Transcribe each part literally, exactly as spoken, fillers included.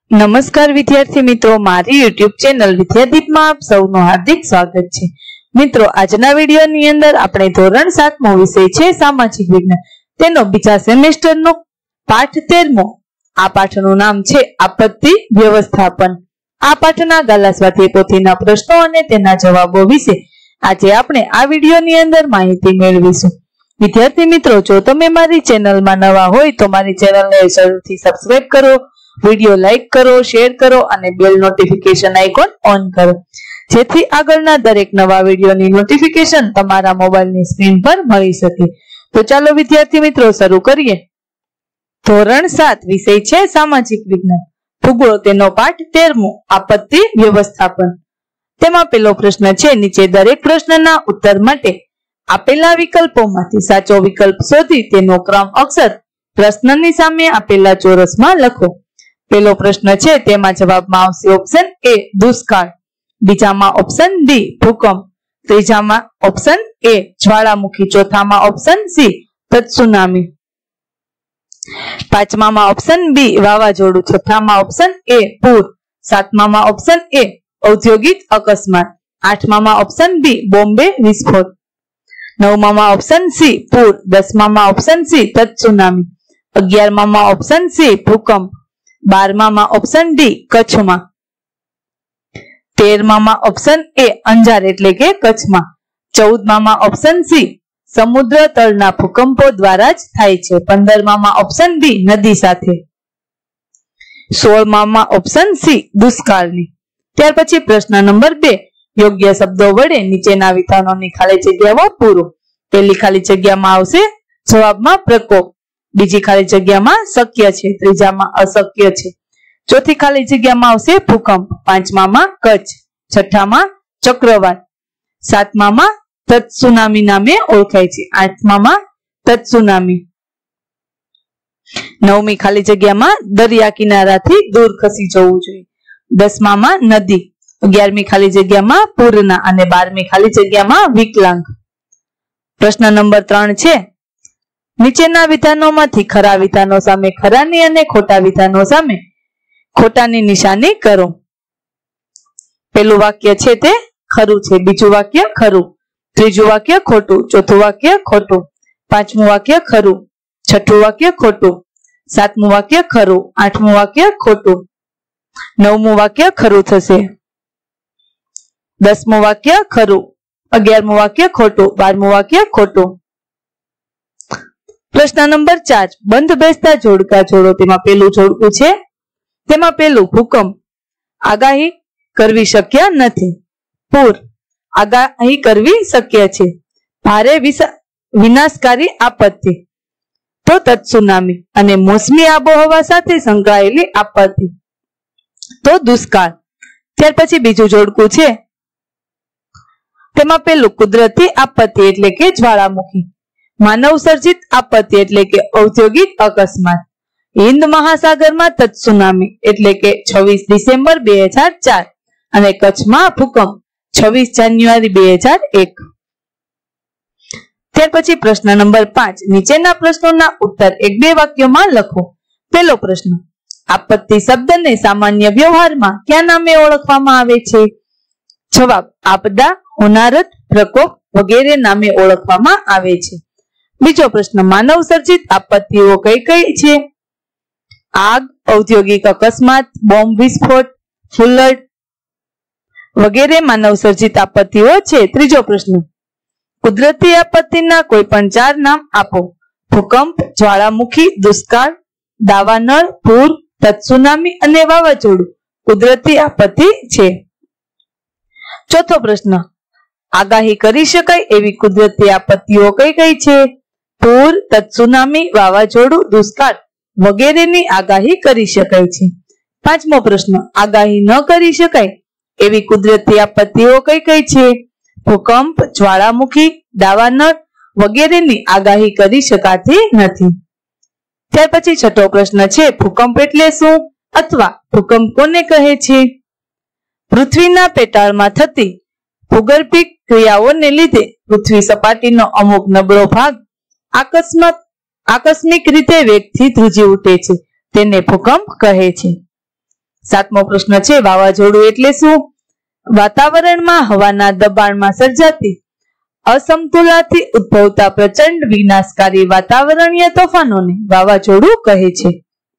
नमस्कार विद्यार्थी मित्रों, मारी यूट्यूब चेनल विद्यादीप में आप सौનું हार्दिक स्वागत છે। મિત્રો, આજના વિડિયોની અંદર આપણે ધોરણ સાત મો વિષય છે સામાજિક વિજ્ઞાન, તેનો બીજા સેમેસ્ટરનો પાઠ તેર મો। આ પાઠનું નામ છે આપત્તિ વ્યવસ્થાપન। આ પાઠના ગાલા સ્વાધ્યાય પોથીના પ્રશ્નો અને તેના જવાબો વિશે આજે આપણે આ વિડિયોની અંદર માહિતી મેળવીશું। વિદ્યાર્થી મિત્રો, જો તમે મારી ચેનલમાં નવા હોય તો મારી ચેનલને જરૂરથી સબસ્ક્રાઇબ કરો, वीडियो लाइक करो, शेर करो और बेल नोटिफिकेशन आइकॉन ऑन करो, जेथी आगळना दरेक नवा विडियोनी नोटिफिकेशन तमारा मोबाइलनी स्क्रीन पर मळी सके। तो चालो विद्यार्थी मित्रों शुरू करिए। धोरण सात विषय छे सामाजिक विज्ञान, भूगोळ, तेनो पाठ तेर मो आपत्ति व्यवस्थापन। तेमां पहेलो प्रश्न छे, नीचे दरेक प्रश्नना उत्तर माटे आपेला विकल्पोमांथी साचो विकल्प शोधी तेनो क्रम अक्षर प्रश्ननी सामे आपेला चौरसमां लखो। पहलो प्रश्न छे तेमां जवाबमां आवशे ऑप्शन ए दुष्काळ, बीजामां ऑप्शन डी भूकंप, त्रीजामां ऑप्शन ए ज्वालामुखी, चौथामां ऑप्शन सी त्सुनामी, पांचमामां ऑप्शन बी वावाझोडुं, छठामां ऑप्शन ए पूर, सातमामां ऑप्शन ए औद्योगिक अकस्मात, आठमामां ऑप्शन बी बॉम्बे विस्फोट, नवमामां ऑप्शन सी पूर, दसमामां ऑप्शन सी त्सुनामी, अगियारमामां ऑप्शन सी भूकंप, बारमामां ऑप्शन डी कच्छमां, तेरमामां ऑप्शन ए अंजार एटले के कच्छमां, चौदमामां ऑप्शन सी समुद्र तळना भूकंपो द्वारा ज थाय छे, पंदरमामां ऑप्शन डी नदी साथे, सोळमामां ऑप्शन सी दुष्काळनी। त्यार पछी प्रश्न नंबर बे, योग्य शब्दों वडे नीचेना विधानोनी खाली जग्याओ पूरो। पहेली खाली जग्यामां आवशे जवाबमां प्रकोप, बीजी खाली जग्यामां शक्य छे, त्रीजामां अशक्य छे, चौथी खाली जग्यामां आवशे भूकंप, पांचमामां कच्छ, छठामां चक्रवात, सातमामां त्सुनामी नामे ओळखाय छे, आठमामां त्सुनामी, नवमी खाली जग्यामां दरिया किनाराथी दूर खसी जवुं जोईए, दसमामां नदी, अगियारमी खाली जग्यामां पूરના અને બારમી ખાલી જગ્યામાં વિકલાંગ। પ્રશ્ન નંબર ત્રણ છે, નીચેના વિધાનોમાંથી ખરા વિધાનો સામે ખરાની અને ખોટા વિધાનો સામે ખોટાની નિશાની કરો। પહેલું વાક્ય છે તે ખરું છે, બીજું વાક્ય ખરું, ત્રીજું વાક્ય ખોટું, ચોથું વાક્ય ખોટું, પાંચમું વાક્ય ખરું, છઠ્ઠું વાક્ય ખોટું, સાતમું વાક્ય ખરું, આઠમું વાક્ય ખોટું, નવમું વાક્ય ખરું થશે, દસમું વાક્ય ખરું, અગિયારમું વાક્ય ખોટું, બારમું વાક્ય ખોટું। प्रश्न नंबर चार, बंध बेसता जोड़का जोड़ो। तेमां पहेलुं जोड़कું છે, तेमां पहेलुं भूकंप, आगाही करवी शक्य नथी, पूर, आगाही करवी शक्य छे, भारे विनाशकारी आपत्ति तो त्सुनामी, अने मोसमी आबोहवा साथे संकळायेली आपत्ति तो दुष्काळ। त्यार पछी बीजुं जोड़कું છે, तेमां पहेलुं कुदरती आपत्ति एटले के ज्वालामुखी, मानव सर्जित आपत्ति एटले के औद्योगिक अकस्मात, हिंद महासागर में त्सुनामी एटले के छवीस डिसेम्बर बे हज़ार चार अने कच्छ में भूकंप छवीस जान्युआरी बे हज़ार एक। त्यार पछी प्रश्न नंबर पांच, नीचेना प्रश्नोना उत्तर एक बे वाक्योमां लखो। पहेलो प्रश्न, आपत्ति शब्द ने सामान्य व्यवहार में क्या नामे ओळखवामां आवे छे? जवाब, आपदा, होनारत, प्रकोप वगैरे नामे ओळखवामां आवे छे। बीजो प्रश्न, मानव सर्जित आपत्तिओ कई कई छे? आग, औद्योगिक अकस्मात, बॉम्ब विस्फोट, फ्लड वगैरे मानव सर्जित आपत्तिओ छे। त्रीजो प्रश्न, कुदरती आपत्तिना कोई पण चार नाम आपो। भूकंप, ज्वालामुखी, दुष्काळ, दावानळ, पूर, त्सुनामी अने वावाझोडुं कुदरती आपत्ति छे। चौथो प्रश्न, आगाही करी शकाय एवी कुदरती आपत्तिओ कई कई छे? पूर, त्सुनामी, वावाझोडुं, दुष्काळ वगैरेनी आगाही करी शकाय छे। पांचमो प्रश्न, आगाही न करी शकाय एवी कुदरती आपत्तिओ कई कई छे? भूकंप, ज्वालामुखी, दावानळ वगैरेनी आगाही करी शकाती नथी। त्यार पछी छठो प्रश्न छे, भूकंप एटले शुं अथवा भूकंप कोने कहे छे? पृथ्वीना पेटाळमां थती भूगर्भिक क्रियाओने लीधे पृथ्वी सपाटीनो अमुक नबळो भाग आकस्मिक आकस्मिक रीते वेगथी ध્રુજી ઉઠે છે, તેને ભૂકંપ કહે છે। સાતમો પ્રશ્ન છે વાવાઝોડું એટલે શું? વાતાવરણમાં હવાના દબાણમાં સર્જાતી અસમતુલાથી ઉદ્ભવતા પ્રચંડ વિનાશકારી વાતાવરણીય તોફાનોને વાવાઝોડું કહે છે.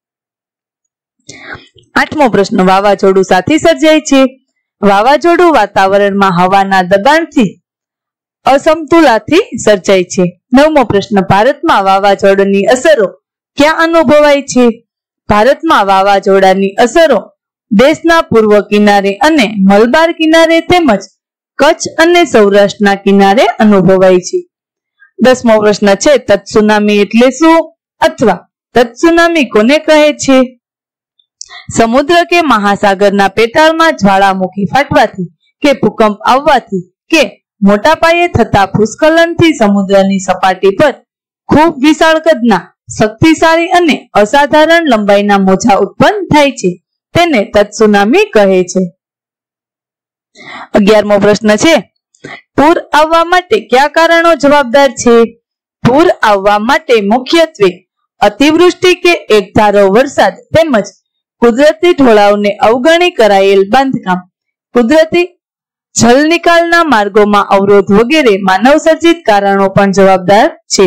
આઠમો પ્રશ્ન વાવાઝોડું સાથી સર્જાય છે? વાવાઝોડું વાતાવરણમાં હવાના દબાણથી અસમતુલાથી સર્જાય છે. નવમો પ્રશ્ન ભારતમાં વાવાઝોડાની અસરો ક્યાં અનુભવાય છે? ભારતમાં વાવાઝોડાની અસરો દેશના પૂર્વ કિનારે અને મલબાર કિનારે તેમજ કચ્છ અને સૌરાષ્ટ્રના કિનારે અનુભવાય છે. દસમો પ્રશ્ન છે તત્સુનામી એટલે શું અથવા તત્સુનામી કોને કહે છે? સમુદ્ર કે મહાસાગરના પેટાળમાં જ્વાળામુખી ફાટવાથી કે ભૂકંપ આવવાથી કે મોટા પાયે થતા ભૂસ્ખલનથી સમુદ્રની સપાટી પર ખૂબ વિશાળ કદના શક્તિશાળી અને અસાધારણ લંબાઈના મોજા ઉત્પન્ન થાય છે, તેને તત્સુનામી કહે છે. અગિયારમો પ્રશ્ન છે પૂર આવવા માટે કયા કારણો જવાબદાર છે? પૂર આવવા માટે મુખ્યત્વે અતિવૃષ્ટિ કે એકધારો વરસાદ તેમજ કુદરતી ઢોળાવને અવગણી કરાયેલ બાંધકામ, કુદરતી જળ નિકાલના માર્ગોમાં અવરોધ વગેરે માનવ સર્જિત કારણો પણ જવાબદાર છે.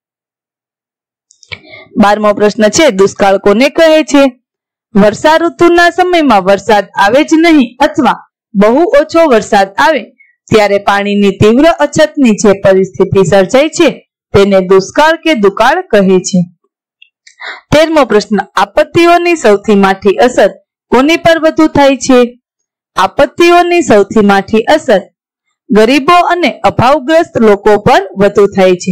બારમો પ્રશ્ન છે દુષ્કાળ કોને કહે છે? વર્ષા ઋતુના સમયમાં વરસાદ આવે જ નહીં અથવા બહુ ઓછો વરસાદ આવે ત્યારે પાણીની તીવ્ર અછતની જે પરિસ્થિતિ સર્જાય છે તેને દુષ્કાળ કે દુકાળ કહે છે. તેરમો પ્રશ્ન આપત્તિઓની સૌથી માઠી અસર કોની પર વધુ થાય છે? આપત્તિઓની સૌથી માઠી અસર ગરીબો અને અભાવગ્રસ્ત લોકો પર વધુ થાય છે.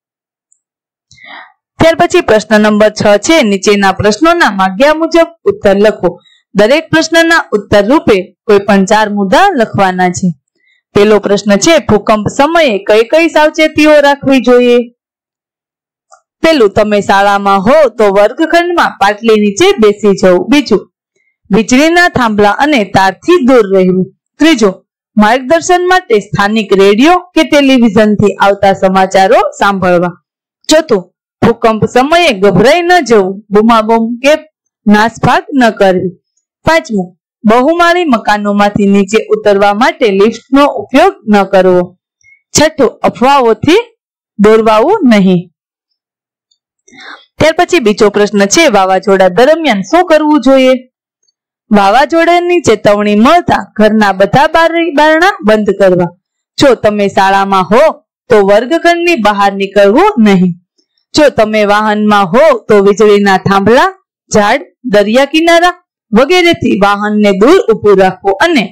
ત્યાર પછી પ્રશ્ન નંબર છ છે નીચેના પ્રશ્નોના માગ્યા મુજબ ઉત્તર લખો. દરેક પ્રશ્નના ઉત્તર રૂપે કોઈ પણ ચાર મુદ્દા લખવાના છે. પહેલો પ્રશ્ન છે ભૂકંપ સમયે કઈ કઈ સાવચેતીઓ રાખવી જોઈએ? પેલું, તમે શાળામાં હો તો વર્ગખંડમાં પાટલી નીચે બેસી જવું. બીજું, વીજળીના થાંભલા અને તારથી દૂર રહેવું. ત્રીજું, માર્ગદર્શન માટે સ્થાનિક રેડિયો કે ટેલિવિઝનથી આવતા સમાચારો સાંભળવા. ચોથું, ભૂકંપ સમયે ગભરાઈ ન જવું, બૂમાબૂમ કે નાસભાગ ન કરવી. પાંચમું, બહુમાળી મકાનોમાંથી નીચે ઉતરવા માટે લિફ્ટનો ઉપયોગ ન કરવો. છઠ્ઠું, અફવાઓથી દોરવાવું નહીં. ત્યાર પછી બીજો પ્રશ્ન છે વાવાઝોડા દરમિયાન શું કરવું જોઈએ? વાવાઝોડાની ચેતવણી મળતા ઘરના બધા બારણા બંધ કરવા. જો તમે શાળામાં હો તો વર્ગખંડની બહાર નીકળવું નહીં. જો તમે વાહનમાં હો તો વીજળીના થાંભલા, ઝાડ, દરિયા કિનારા વગેરેથી વાહનને દૂર ઊભું રાખવું અને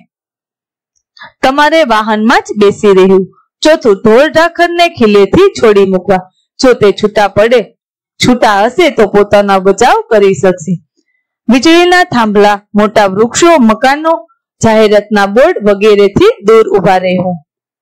તમારે વાહનમાં જ બેસી રહેવું. ચોથું, ઢોર ઢાંખરને ખીલેથી છોડી મૂકવા. જો તે છૂટા પડે છૂટા હશે તો પોતાનો બચાવ કરી શકશે. વીજળીના થાંભલા, મોટા વૃક્ષો, મકાનો, જાહેરાતના બોર્ડ વગેરેથી દૂર ઉભા રહેવું.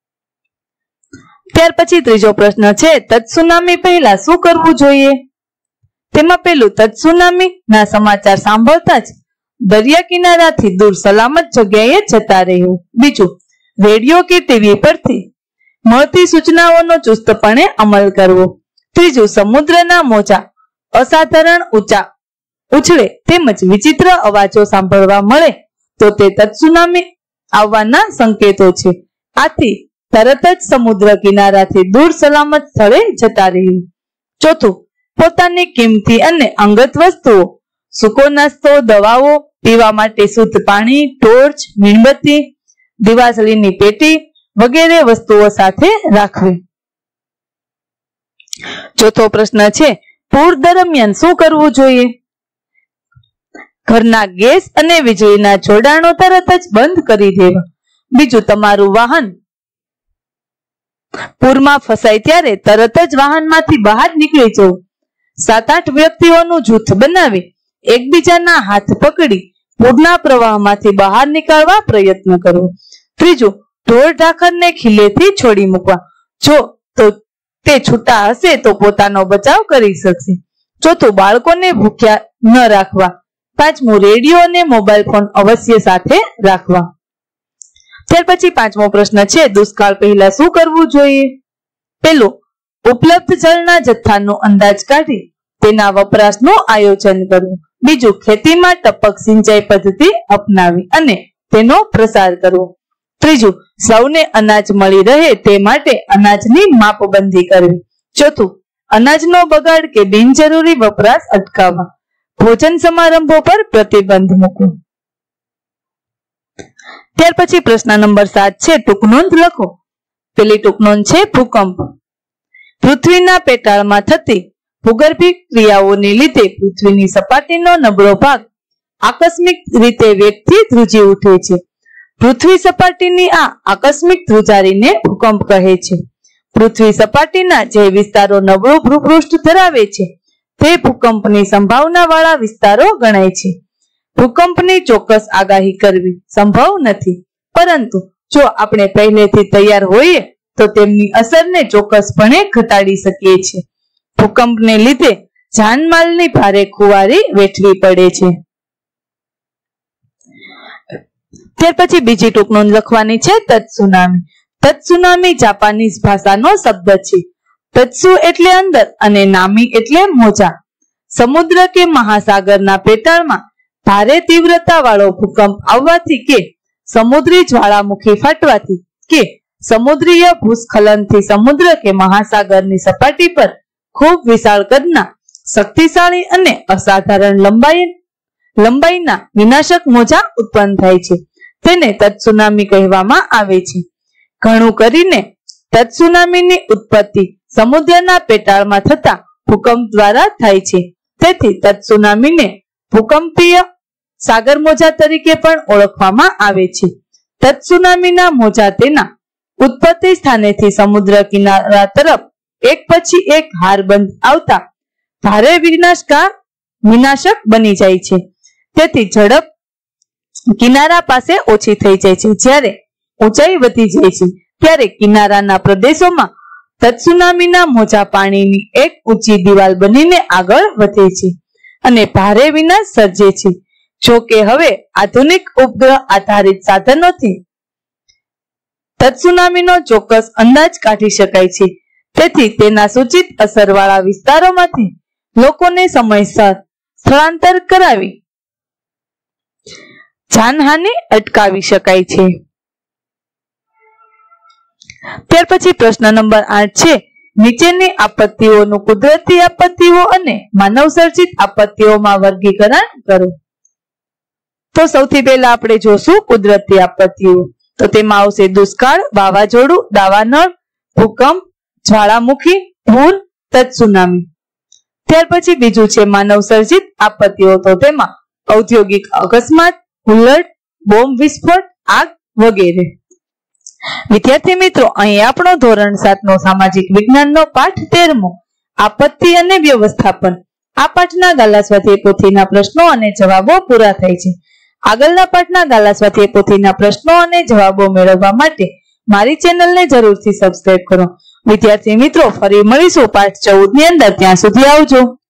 ત્યાર પછી ત્રીજો પ્રશ્ન છે તત્સુનામી પહેલા શું કરવું જોઈએ? તેમાં પેલું, તત્સુનામી ના સમાચાર સાંભળતા જ દરિયા કિનારાથી દૂર સલામત જગ્યાએ જતા રહેવું. બીજું, રેડિયો કે ટીવી પરથી મળતી સૂચનાઓનો ચુસ્તપણે અમલ કરવો. ત્રીજું, સમુદ્રના મોજા અસાધારણ ઊંચા ઉછળે તેમજ વિચિત્ર અવાજો સાંભળવા મળે તો તે તત્સુનામી આવવાના સંકેતો છે. આથી તરત જ સમુદ્ર કિનારાથી દૂર સલામત સ્થળે જતા રહેવું. ચોથું, પોતાની કિંમતી અને અંગત વસ્તુઓ, સૂકો નાસ્તો, દવાઓ, પીવા માટે શુદ્ધ પાણી, ટોર્ચ, મીણબત્તી, દિવાસળીની પેટી વગેરે વસ્તુઓ સાથે રાખવી. ચોથો પ્રશ્ન છે પૂર દરમિયાન શું કરવું જોઈએ? ઘરના ગેસ અને વીજળીના જોડાણો તરત જ બંધ કરી દેવા. બીજું, તમારું વાહન પૂરમાં ફસાય ત્યારે તરત જ વાહનમાંથી બહાર નીકળી જવું. સાત આઠ વ્યક્તિઓનું જૂથ બનાવી એકબીજાના હાથ પકડી પૂરના પ્રવાહમાંથી બહાર નીકળવા પ્રયત્ન કરવો. ત્રીજું, ઢોર ઢાંખરને ખીલેથી છોડી મૂકવા. જો તો તે છૂટા હશે તો પોતાનો બચાવ કરી શકશે. ચોથું, બાળકોને ભૂખ્યા ન રાખવા. પાંચમું, રેડિયો અને મોબાઈલ ફોન અવશ્ય સાથે રાખવા. ત્યાર પછી પાંચમો પ્રશ્ન છે દુષ્કાળ પહેલા શું કરવું જોઈએ? પેલું, ઉપલબ્ધ જળના જથ્થાનો અંદાજ કાઢી તેના વપરાશનું આયોજન કરવું. બીજું, ખેતીમાં ટપક સિંચાઈ પદ્ધતિ અપનાવી અને તેનો પ્રસાર કરવો. ત્રીજું, સૌને અનાજ મળી રહે તે માટે અનાજની માપબંધી કરવી. ચોથું, અનાજનો બગાડ કે બિનજરૂરી વપરાશ અટકાવવા. ભોજન સમારંભો પર પ્રતિબંધ મૂકવો. ત્યાર પછી પ્રશ્ન નંબર સાત છે, ટૂંકનોંધ લખો. પેલી ટૂંકનોંધ છે ભૂકંપ. પૃથ્વીના પેટાળમાં થતી ભૂગર્ભિક ક્રિયાઓને લીધે પૃથ્વીની સપાટીનો નબળો ભાગ આકસ્મિક રીતે વેગથી ધ્રુજી ઉઠે છે. પૃથ્વી સપાટીની આ આકસ્મિક ધ્રુજારીને ભૂકંપ કહે છે. પૃથ્વી સપાટીના જે વિસ્તારો નબળું ભૂપૃષ્ઠ ધરાવે છે તે ભૂકંપની સંભાવના વાળા વિસ્તારો ગણાય છે. ભૂકંપની ચોક્કસ આગાહી કરવી સંભવ નથી, પરંતુ જો આપણે પહેલેથી તૈયાર હોઈએ તો તેમની અસરને ચોક્કસપણે ઘટાડી શકીએ છીએ. ભૂકંપને લીધે જાનમાલની ભારે ખુવારી વેઠવી પડે છે. ત્યાર પછી બીજી ટૂંકનોંધ લખવાની છે તત્સુનામી. તત્સુનામી જાપાનીઝ ભાષાનો શબ્દ છે. તત્સુ એટલે અંદર અને નામી એટલે મોજા. સમુદ્ર કે મહાસાગરના પેટાળમાં ભારે તીવ્રતા વાળો ભૂકંપ આવવાથી કે સમુદ્રી જ્વાળામુખી ફાટવાથી કે સમુદ્રીય ભૂસ્ખલનથી સમુદ્ર કે મહાસાગરની સપાટી પર ખૂબ વિશાળ કદના શક્તિશાળી અને અસાધારણ લંબાઈ લંબાઈના વિનાશક મોજા ઉત્પન્ન થાય છે. તેને તત્સુનામી કહેવામાં આવે છે. ઘણું કરીને તત્સુનામીની ઉત્પત્તિ સમુદ્રના પેટાળમાં થતા ભૂકંપ દ્વારા થાય છે. તેથી તત્સુનામીને ભૂકંપીય સાગર મોજા તરીકે પણ ઓળખવામાં આવે છે. તત્સુનામીના મોજા તેના ઉત્પત્તિ સ્થાનેથી સમુદ્ર કિનારા તરફ એક પછી એક હારબંધ આવતા ભારે વિનાશકાર વિનાશક બની જાય છે. તેથી ઝડપ કિનારા પાસે ઓછી થઈ જાય છે. જ્યારે ઊંચાઈ વધી જાય છે ત્યારે કિનારાના પ્રદેશોમાં તત્સુનામીના મોજા પાણીની એક ઊંચી દિવાલ બનીને આગળ વધે છે અને ભારે વિનાશ સર્જે છે. જો કે હવે આધુનિક ઉપગ્રહ આધારિત સાધનોથી તત્સુનામીનો ચોક્કસ અંદાજ કાઢી શકાય છે. તેથી તેના સૂચિત અસરવાળા વિસ્તારોમાંથી લોકોને સમયસર સ્થળાંતર કરાવી જાનહાનિ અટકાવી શકાય છે. ત્યાર પછી પ્રશ્ન નંબર આઠ છે, નીચેની આપત્તિઓનું કુદરતી આપત્તિઓ અને માનવસર્જિત આપત્તિઓમાં વર્ગીકરણ કરો. તો સૌથી પહેલા આપણે જોશું કુદરતી આપત્તિઓ. તો તેમાં આવશે દુષ્કાળ, વાવાઝોડું, દાવાનળ, ભૂકંપ, જ્વાળામુખી, પૂર, તત્સુનામી. ત્યાર પછી બીજું છે માનવ સર્જિત આપત્તિઓ. તો તેમાં ઔદ્યોગિક અકસ્માત, હુલ્લડ, બોમ્બ વિસ્ફોટ, આગ વગેરે. વિદ્યાર્થી મિત્રો, અહીં આપણો ધોરણ સાત નો સામાજિક વિજ્ઞાનનો પાઠ તેરમો આપત્તિ અને વ્યવસ્થાપન આ પાઠના ગાલા સ્વાધ્યાય પોથીના પ્રશ્નો અને જવાબો પૂરા થાય છે. આગળના પાઠના ગાલા સ્વાધ્યાય પોથીના પ્રશ્નો અને જવાબો મેળવવા માટે મારી ચેનલને જરૂરથી સબસ્ક્રાઇબ કરો. વિદ્યાર્થી મિત્રો, ફરી મળીશું પાઠ ચૌદ ની અંદર. ત્યાં સુધી આવજો.